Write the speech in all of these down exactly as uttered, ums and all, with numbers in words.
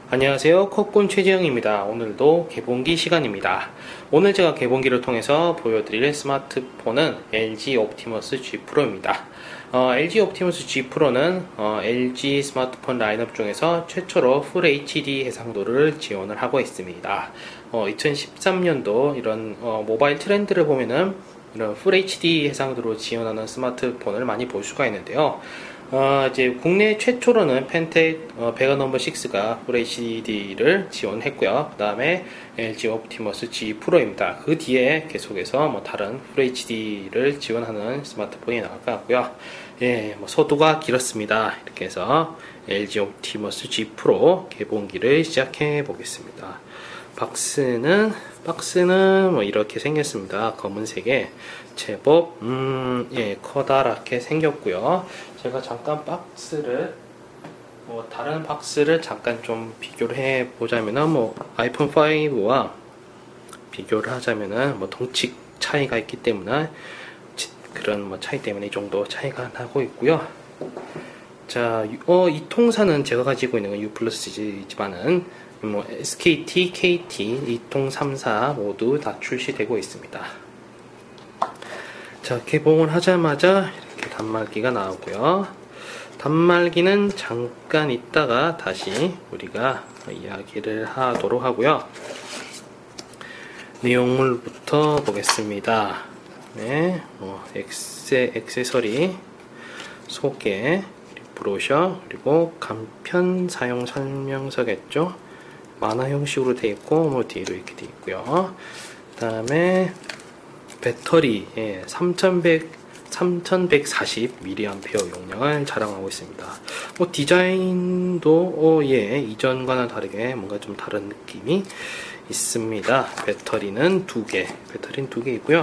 안녕하세요. 컵군 최지영입니다. 오늘도 개봉기 시간입니다. 오늘 제가 개봉기를 통해서 보여드릴 스마트폰은 엘지 옵티머스 G 프로입니다. 어, 엘지 옵티머스 G 프로는 어, 엘지 스마트폰 라인업 중에서 최초로 풀 에이치디 해상도를 지원을 하고 있습니다. 어, 이천십삼 년도 이런 어, 모바일 트렌드를 보면은 이런 풀 에이치디 해상도로 지원하는 스마트폰을 많이 볼 수가 있는데요. 어, 이제 국내 최초로는 펜텍 어, 베가 넘버 식스가 풀 에이치디를 지원했고요. 그 다음에 엘지 옵티머스 G 프로입니다. 그 뒤에 계속해서 뭐 다른 풀 에이치디를 지원하는 스마트폰이 나올 것 같고요. 예, 뭐 소두가 길었습니다. 이렇게 해서 엘지 옵티머스 G 프로 개봉기를 시작해 보겠습니다. 박스는 박스는 뭐 이렇게 생겼습니다. 검은색에 제법 음, 예, 커다랗게 생겼고요. 제가 잠깐 박스를 뭐 다른 박스를 잠깐 좀 비교를 해 보자면은 뭐 아이폰 파이브와 비교를 하자면은 뭐 덩치 차이가 있기 때문에 그런 뭐 차이 때문에 이 정도 차이가 나고 있고요. 자, 어, 이 통사는 제가 가지고 있는 건 U 플러스지만은 뭐 에스케이티, 케이티, 이통 삼 사 모두 다 출시되고 있습니다. 자, 개봉을 하자마자 이렇게 단말기가 나오고요. 단말기는 잠깐 있다가 다시 우리가 이야기를 하도록 하고요. 내용물부터 보겠습니다. 네, 뭐 액세, 액세서리, 소개, 브로셔, 그리고 간편 사용 설명서겠죠. 만화 형식으로 되어 있고, 뭐 뒤로 이렇게 되어 있고요. 그 다음에 배터리 예, 삼천백, 삼천백사십 밀리앰페어 용량을 자랑하고 있습니다. 뭐 디자인도 어, 예, 이전과는 다르게 뭔가 좀 다른 느낌이 있습니다. 배터리는 두 개, 배터리는 두 개 있고요.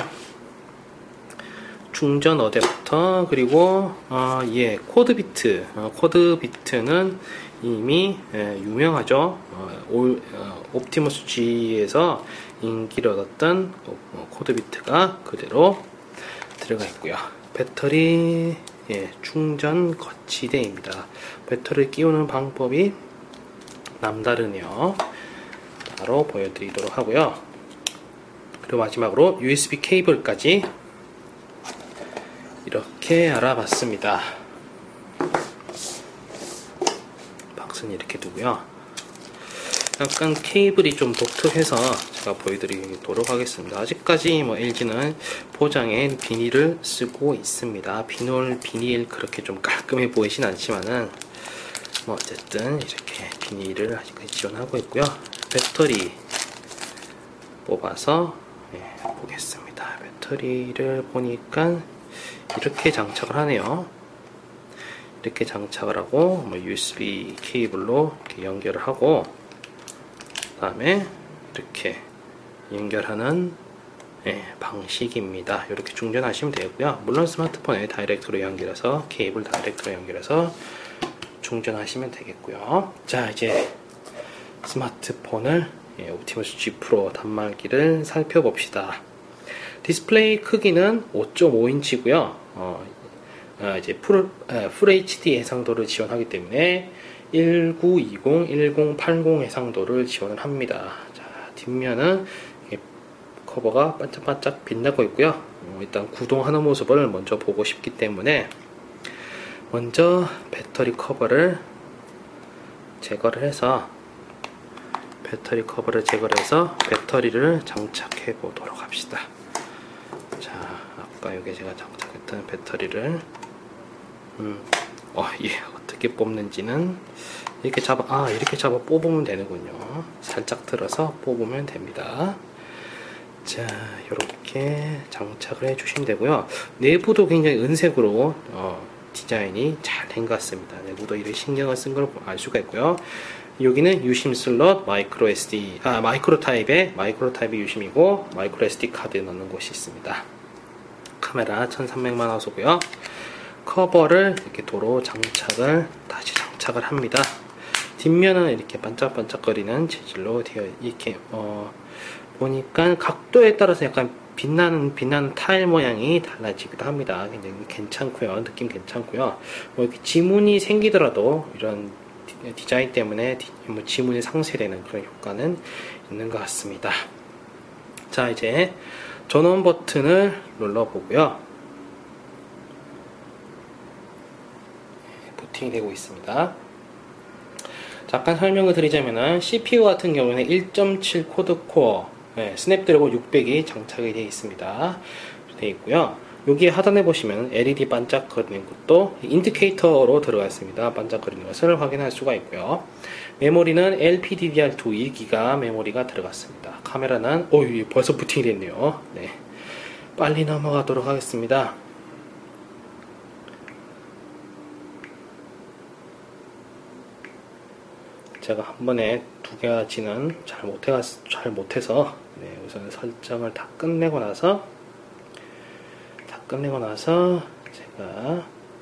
충전 어댑터, 그리고 어, 예, 코드비트. 어, 코드비트는 이미 예, 유명하죠. 어, 올, 어, 옵티머스 G에서 인기를 얻었던 어, 코드비트가 그대로 들어가 있고요. 배터리 예, 충전 거치대입니다. 배터리를 끼우는 방법이 남다르네요. 바로 보여드리도록 하고요. 그리고 마지막으로 유에스비 케이블까지 이렇게 알아봤습니다. 박스는 이렇게 두고요. 약간 케이블이 좀 독특해서 제가 보여드리도록 하겠습니다. 아직까지 뭐 엘지는 포장에 비닐을 쓰고 있습니다. 비닐, 비닐 그렇게 좀 깔끔해 보이진 않지만은 뭐 어쨌든 이렇게 비닐을 아직까지 지원하고 있고요. 배터리 뽑아서 예, 보겠습니다. 배터리를 보니까 이렇게 장착을 하네요. 이렇게 장착을 하고 뭐 유에스비 케이블로 이렇게 연결을 하고 그 다음에 이렇게 연결하는 예, 방식입니다. 이렇게 충전하시면 되고요. 물론 스마트폰에 다이렉트로 연결해서 케이블 다이렉트로 연결해서 충전하시면 되겠고요. 자, 이제 스마트폰을 예, 옵티머스 G 프로 단말기를 살펴봅시다. 디스플레이 크기는 오 점 오 인치고요. 어, 어, 이제 풀, 어, 풀 에이치디 해상도를 지원하기 때문에 천구백이십, 천팔십 해상도를 지원을 합니다. 자, 뒷면은 커버가 반짝반짝 빛나고 있고요. 어, 일단 구동하는 모습을 먼저 보고 싶기 때문에 먼저 배터리 커버를 제거를 해서 배터리 커버를 제거를 해서 배터리를 장착해 보도록 합시다. 자, 아까 여기 제가 장착했던 배터리를 음, 어, 예, 어떻게 뽑는지는 이렇게 잡아, 아, 이렇게 잡아 뽑으면 되는군요. 살짝 들어서 뽑으면 됩니다. 자, 이렇게 장착을 해주시면 되고요. 내부도 굉장히 은색으로 어, 디자인이 잘 된 것 같습니다. 내부도 이렇게 신경을 쓴 걸 알 수가 있고요. 여기는 유심 슬롯 마이크로 에스디, 아, 마이크로 타입의 마이크로 타입의 유심이고 마이크로 에스디 카드 넣는 곳이 있습니다. 카메라 천삼백만 화소고요. 커버를 이렇게 도로 장착을 다시 장착을 합니다. 뒷면은 이렇게 반짝반짝거리는 재질로 되어 이렇게 어 보니까 각도에 따라서 약간 빛나는 빛나는 타일 모양이 달라지기도 합니다. 굉장히 괜찮고요. 느낌 괜찮고요. 뭐 이렇게 지문이 생기더라도 이런 디자인 때문에 뭐 지문이 상쇄되는 그런 효과는 있는 것 같습니다. 자, 이제 전원 버튼을 눌러보고요. 부팅이 되고 있습니다. 잠깐 설명을 드리자면은 씨피유 같은 경우에는 일 점 칠 코드코어 네, 스냅드래곤 육백이 장착이 되어 있습니다. 되어 있고요. 여기 하단에 보시면 엘이디 반짝거리는 것도 인디케이터로 들어가 있습니다. 반짝거리는 것을 확인할 수가 있고요. 메모리는 엘피디디알투 일 기가 메모리가 들어갔습니다. 카메라는 오, 벌써 부팅이 됐네요. 네, 빨리 넘어가도록 하겠습니다. 제가 한 번에 두 가지는 잘 못해 잘 못해서 네, 우선 설정을 다 끝내고 나서 다 끝내고 나서 제가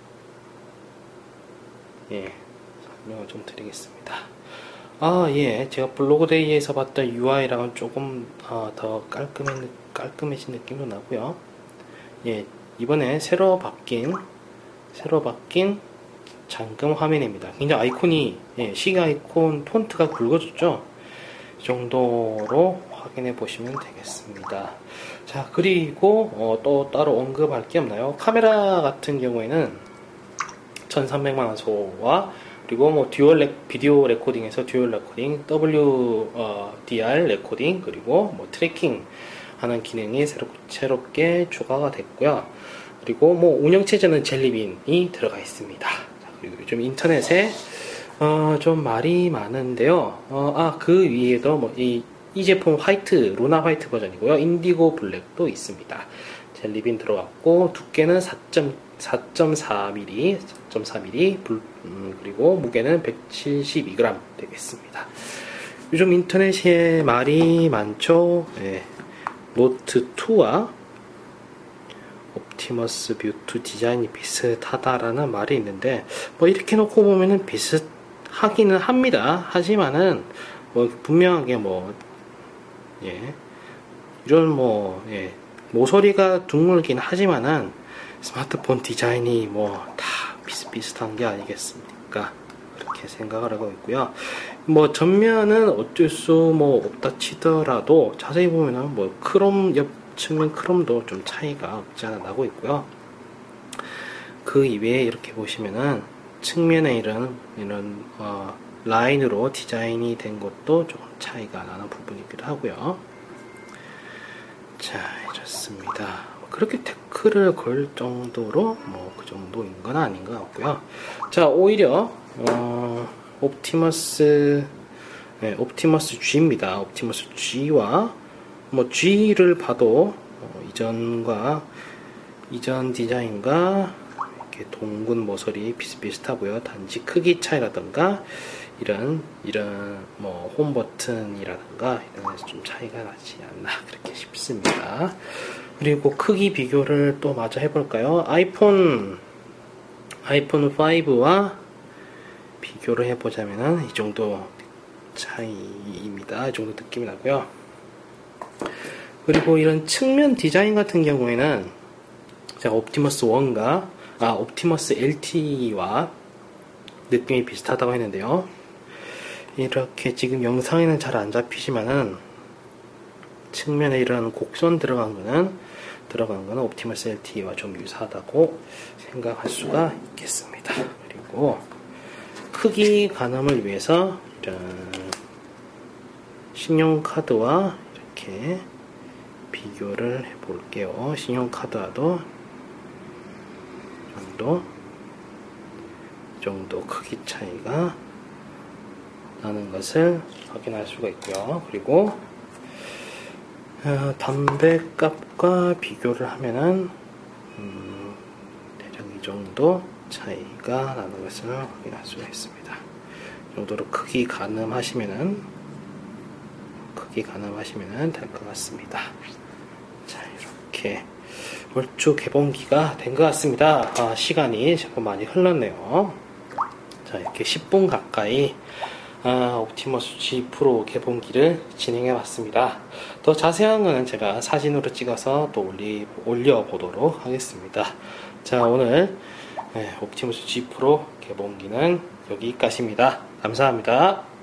예 설명을 좀 드리겠습니다. 아, 예, 제가 블로그데이에서 봤던 유아이랑은 조금 어, 더 깔끔해 깔끔해진 느낌도 나고요. 예, 이번에 새로 바뀐 새로 바뀐 잠금 화면입니다. 굉장히 아이콘이 예, 시계 아이콘 폰트가 굵어졌죠. 이 정도로 확인해 보시면 되겠습니다. 자, 그리고 어, 또 따로 언급할 게 없나요? 카메라 같은 경우에는 천삼백만 화소와 그리고 뭐 듀얼 레, 비디오 레코딩에서 듀얼 레코딩, 더블유디알 레코딩, 그리고 뭐 트래킹 하는 기능이 새롭, 새롭게 추가가 됐고요. 그리고 뭐 운영체제는 젤리빈이 들어가 있습니다. 그리고 요즘 인터넷에 어, 좀 말이 많은데요. 어, 아, 그 위에도 뭐 이 이 제품 화이트, 루나 화이트 버전이고요. 인디고 블랙도 있습니다. 젤리빈 들어갔고 두께는 사 점 사 밀리미터, 사 점 사 밀리미터, 불, 음, 그리고 무게는 백칠십이 그램 되겠습니다. 요즘 인터넷에 말이 많죠. 네. 노트 투와 옵티머스 뷰 투 디자인이 비슷하다라는 말이 있는데 뭐 이렇게 놓고 보면은 비슷하기는 합니다. 하지만은 뭐 분명하게 뭐 예, 이런 뭐 예, 모서리가 둥글긴 하지만은 스마트폰 디자인이 뭐 다 비슷비슷한 게 아니겠습니까? 그렇게 생각을 하고 있고요. 뭐 전면은 어쩔 수 뭐 없다 치더라도 자세히 보면은 뭐 크롬 옆 측면 크롬도 좀 차이가 없지 않아 나고 있고요. 그 이외에 이렇게 보시면은 측면에 이런 이런 어, 라인으로 디자인이 된 것도 조금 차이가 나는 부분이기도 하고요. 자, 이렇습니다. 그렇게 태클을 걸 정도로 뭐 그 정도인 건 아닌 것 같고요. 자, 오히려 어, 옵티머스 네, 옵티머스 G입니다. 옵티머스 G와 뭐 G를 봐도 어, 이전과 이전 디자인과 이렇게 동군 모서리 비슷비슷하고요. 단지 크기 차이라던가 이런 이런 뭐 홈 버튼이라든가 이런 데서 좀 차이가 나지 않나 그렇게 싶습니다. 그리고 크기 비교를 또 마저 해볼까요? 아이폰 아이폰 파이브와 비교를 해보자면은 이 정도 차이입니다. 이 정도 느낌이 나고요. 그리고 이런 측면 디자인 같은 경우에는 제가 옵티머스 원과 아 옵티머스 엘티이와 느낌이 비슷하다고 했는데요. 이렇게 지금 영상에는 잘 안 잡히지만은 측면에 이런 곡선 들어간 거는 들어간 거는 옵티머스 엘티이와 좀 유사하다고 생각할 수가 있겠습니다. 그리고 크기 가늠을 위해서 이런 신용카드와 이렇게 비교를 해 볼게요. 신용카드와도 정도 이 정도 크기 차이가 나는 것을 확인할 수가 있고요. 그리고 어, 담배값과 비교를 하면은 음, 대략 이 정도 차이가 나는 것을 확인할 수가 있습니다. 이 정도로 크기 가늠하시면은 크기 가늠하시면은 될 것 같습니다. 자, 이렇게 얼추 개봉기가 된 것 같습니다. 아, 시간이 자꾸 많이 흘렀네요. 자, 이렇게 십 분 가까이 아, 옵티머스 G 프로 개봉기를 진행해 봤습니다. 더 자세한 거는 제가 사진으로 찍어서 또 올리, 올려보도록 하겠습니다. 자, 오늘 네, 옵티머스 G 프로 개봉기는 여기까지입니다. 감사합니다.